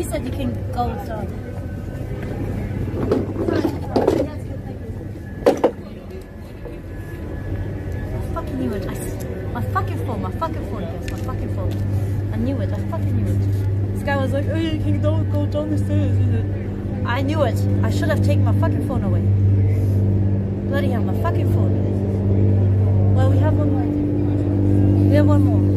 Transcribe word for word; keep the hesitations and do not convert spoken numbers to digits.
said you can go outside. I fucking knew it. I, my fucking phone, my fucking phone, guys, my fucking phone. I knew it, I fucking knew it. This guy was like, oh, you can don't go down the stairs. I knew it. I should have taken my fucking phone away. Bloody hell, my fucking phone. Well, we have one more. We have one more.